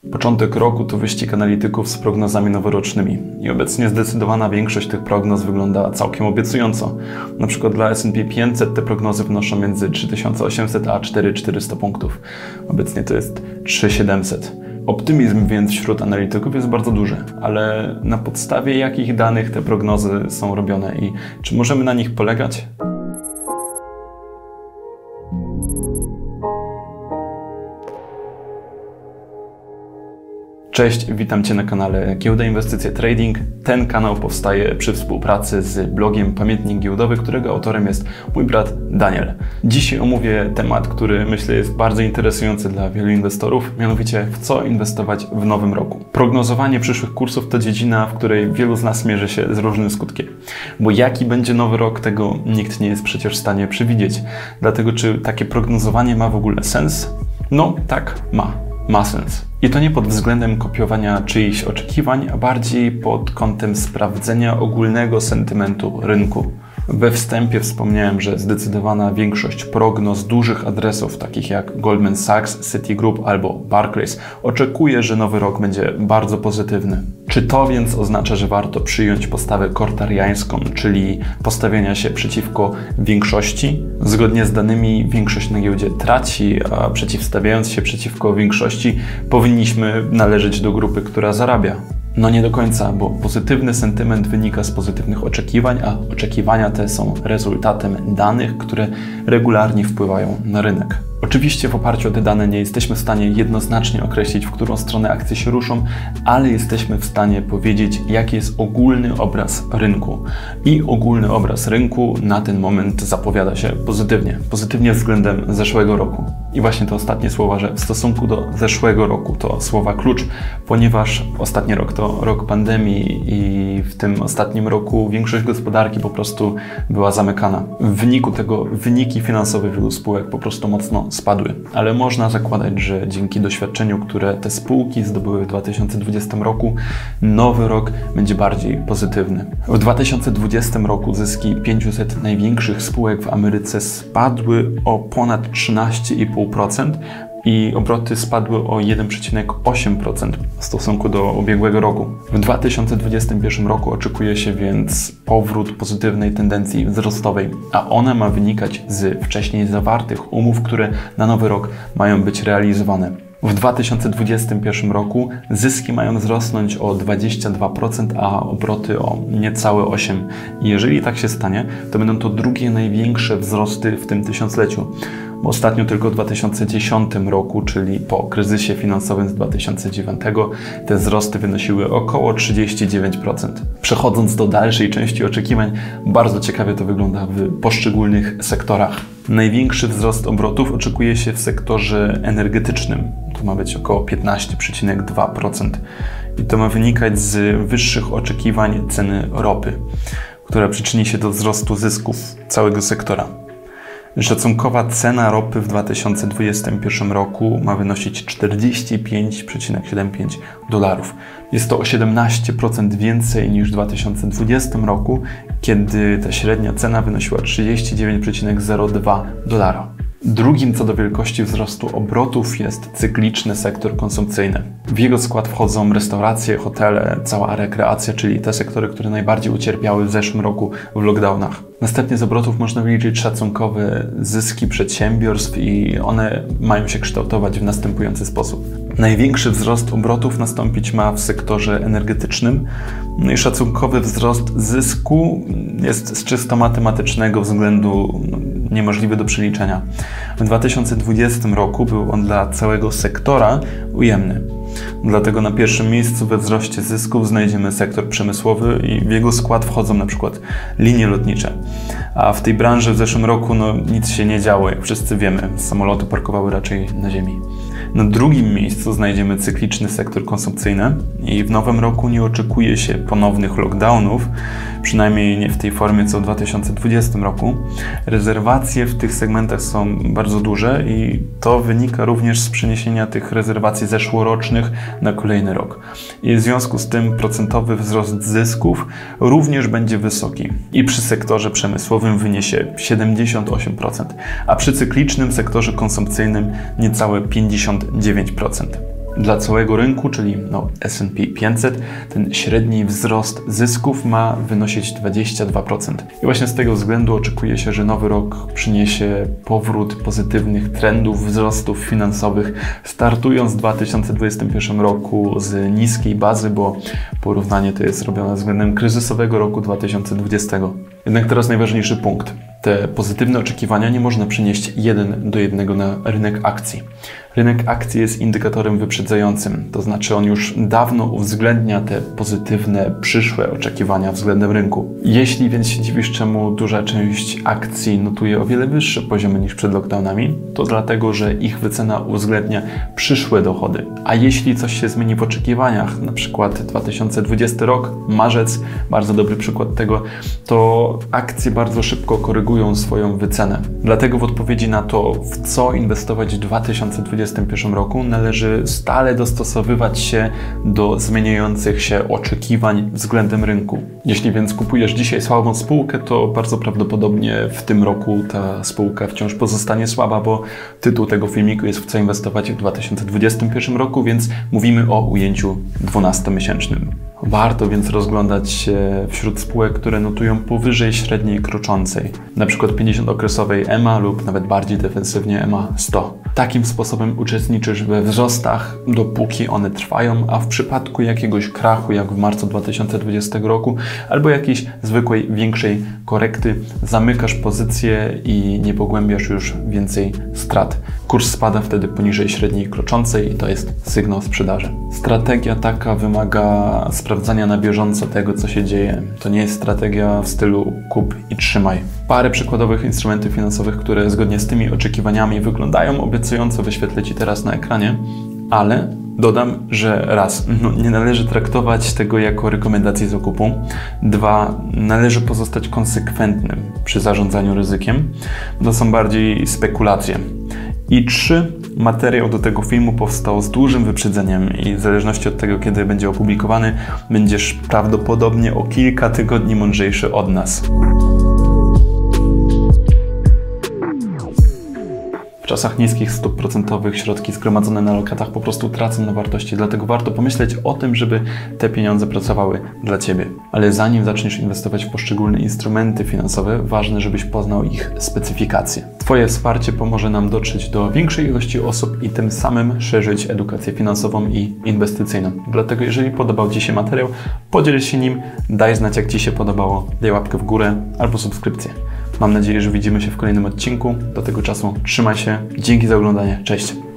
Początek roku to wyścig analityków z prognozami noworocznymi i obecnie zdecydowana większość tych prognoz wygląda całkiem obiecująco. Na przykład dla S&P 500 te prognozy wynoszą między 3800 a 4400 punktów. Obecnie to jest 3700. Optymizm więc wśród analityków jest bardzo duży, ale na podstawie jakich danych te prognozy są robione i czy możemy na nich polegać? Cześć, witam Cię na kanale Giełda Inwestycje Trading. Ten kanał powstaje przy współpracy z blogiem Pamiętnik Giełdowy, którego autorem jest mój brat Daniel. Dzisiaj omówię temat, który myślę jest bardzo interesujący dla wielu inwestorów, mianowicie w co inwestować w nowym roku. Prognozowanie przyszłych kursów to dziedzina, w której wielu z nas mierzy się z różnym skutkiem. Bo jaki będzie nowy rok, tego nikt nie jest przecież w stanie przewidzieć. Dlatego czy takie prognozowanie ma w ogóle sens? No tak, ma sens. I to nie pod względem kopiowania czyichś oczekiwań, a bardziej pod kątem sprawdzenia ogólnego sentymentu rynku. We wstępie wspomniałem, że zdecydowana większość prognoz dużych adresów, takich jak Goldman Sachs, Citigroup albo Barclays, oczekuje, że nowy rok będzie bardzo pozytywny. Czy to więc oznacza, że warto przyjąć postawę kortariańską, czyli postawienia się przeciwko większości? Zgodnie z danymi większość na giełdzie traci, a przeciwstawiając się przeciwko większości powinniśmy należeć do grupy, która zarabia. No nie do końca, bo pozytywny sentyment wynika z pozytywnych oczekiwań, a oczekiwania te są rezultatem danych, które regularnie wpływają na rynek. Oczywiście w oparciu o te dane nie jesteśmy w stanie jednoznacznie określić, w którą stronę akcje się ruszą, ale jesteśmy w stanie powiedzieć, jaki jest ogólny obraz rynku. I ogólny obraz rynku na ten moment zapowiada się pozytywnie. Pozytywnie względem zeszłego roku. I właśnie te ostatnie słowa, że w stosunku do zeszłego roku to słowa klucz, ponieważ ostatni rok to rok pandemii i w tym ostatnim roku większość gospodarki po prostu była zamykana. W wyniku tego wyniki finansowe wielu spółek po prostu mocno spadły, ale można zakładać, że dzięki doświadczeniu, które te spółki zdobyły w 2020 roku, nowy rok będzie bardziej pozytywny. W 2020 roku zyski 500 największych spółek w Ameryce spadły o ponad 13,5% i obroty spadły o 1,8% w stosunku do ubiegłego roku. W 2021 roku oczekuje się więc powrót pozytywnej tendencji wzrostowej, a ona ma wynikać z wcześniej zawartych umów, które na nowy rok mają być realizowane. W 2021 roku zyski mają wzrosnąć o 22%, a obroty o niecałe 8%. I jeżeli tak się stanie, to będą to drugie największe wzrosty w tym tysiącleciu. Bo ostatnio tylko w 2010 roku, czyli po kryzysie finansowym z 2009, te wzrosty wynosiły około 39%. Przechodząc do dalszej części oczekiwań, bardzo ciekawie to wygląda w poszczególnych sektorach. Największy wzrost obrotów oczekuje się w sektorze energetycznym. To ma być około 15,2%. I to ma wynikać z wyższych oczekiwań ceny ropy, która przyczyni się do wzrostu zysków całego sektora. Szacunkowa cena ropy w 2021 roku ma wynosić $45,75. Jest to o 17% więcej niż w 2020 roku, kiedy ta średnia cena wynosiła $39,02. Drugim co do wielkości wzrostu obrotów jest cykliczny sektor konsumpcyjny. W jego skład wchodzą restauracje, hotele, cała rekreacja, czyli te sektory, które najbardziej ucierpiały w zeszłym roku w lockdownach. Następnie z obrotów można wyliczyć szacunkowe zyski przedsiębiorstw i one mają się kształtować w następujący sposób. Największy wzrost obrotów nastąpić ma w sektorze energetycznym. No i szacunkowy wzrost zysku jest z czysto matematycznego względu niemożliwy do przeliczenia. W 2020 roku był on dla całego sektora ujemny. Dlatego na pierwszym miejscu we wzroście zysków znajdziemy sektor przemysłowy i w jego skład wchodzą na przykład linie lotnicze. A w tej branży w zeszłym roku nic się nie działo, jak wszyscy wiemy. Samoloty parkowały raczej na ziemi. Na drugim miejscu znajdziemy cykliczny sektor konsumpcyjny i w nowym roku nie oczekuje się ponownych lockdownów, przynajmniej nie w tej formie co w 2020 roku. Rezerwacje w tych segmentach są bardzo duże i to wynika również z przeniesienia tych rezerwacji zeszłorocznych na kolejny rok. I w związku z tym procentowy wzrost zysków również będzie wysoki i przy sektorze przemysłowym wyniesie 78%, a przy cyklicznym sektorze konsumpcyjnym niecałe 59%. Dla całego rynku, czyli S&P 500, ten średni wzrost zysków ma wynosić 22%. I właśnie z tego względu oczekuje się, że nowy rok przyniesie powrót pozytywnych trendów wzrostów finansowych, startując w 2021 roku z niskiej bazy, bo porównanie to jest robione względem kryzysowego roku 2020. Jednak teraz najważniejszy punkt. Te pozytywne oczekiwania nie można przenieść 1 do 1 na rynek akcji. Rynek akcji jest indykatorem wyprzedzającym, to znaczy on już dawno uwzględnia te pozytywne, przyszłe oczekiwania względem rynku. Jeśli więc się dziwisz, czemu duża część akcji notuje o wiele wyższe poziomy niż przed lockdownami, to dlatego, że ich wycena uwzględnia przyszłe dochody. A jeśli coś się zmieni w oczekiwaniach, na przykład 2020 rok, marzec, bardzo dobry przykład tego, to akcje bardzo szybko korygują swoją wycenę. Dlatego w odpowiedzi na to, w co inwestować w 2021 roku, należy stale dostosowywać się do zmieniających się oczekiwań względem rynku. Jeśli więc kupujesz dzisiaj słabą spółkę, to bardzo prawdopodobnie w tym roku ta spółka wciąż pozostanie słaba, bo tytuł tego filmiku jest w co inwestować w 2021 roku, więc mówimy o ujęciu 12-miesięcznym. Warto więc rozglądać się wśród spółek, które notują powyżej średniej kroczącej, na przykład 50-okresowej EMA lub nawet bardziej defensywnie EMA 100. Takim sposobem uczestniczysz we wzrostach, dopóki one trwają, a w przypadku jakiegoś krachu, jak w marcu 2020 roku, albo jakiejś zwykłej, większej korekty, zamykasz pozycję i nie pogłębiasz już więcej strat. Kurs spada wtedy poniżej średniej kroczącej i to jest sygnał sprzedaży. Strategia taka wymaga sprawdzania na bieżąco tego, co się dzieje. To nie jest strategia w stylu kup i trzymaj. Parę przykładowych instrumentów finansowych, które zgodnie z tymi oczekiwaniami wyglądają obiecująco, wyświetlę Ci teraz na ekranie, ale dodam, że raz, nie należy traktować tego jako rekomendacji zakupu. 2, należy pozostać konsekwentnym przy zarządzaniu ryzykiem. To są bardziej spekulacje. I 3, materiał do tego filmu powstał z dużym wyprzedzeniem i w zależności od tego, kiedy będzie opublikowany, będziesz prawdopodobnie o kilka tygodni mądrzejszy od nas. W czasach niskich stóp procentowych środki zgromadzone na lokatach po prostu tracą na wartości, dlatego warto pomyśleć o tym, żeby te pieniądze pracowały dla Ciebie. Ale zanim zaczniesz inwestować w poszczególne instrumenty finansowe, ważne, żebyś poznał ich specyfikacje. Twoje wsparcie pomoże nam dotrzeć do większej ilości osób i tym samym szerzyć edukację finansową i inwestycyjną. Dlatego jeżeli podobał Ci się materiał, podziel się nim, daj znać, jak Ci się podobało, daj łapkę w górę albo subskrypcję. Mam nadzieję, że widzimy się w kolejnym odcinku. Do tego czasu trzymaj się. Dzięki za oglądanie. Cześć!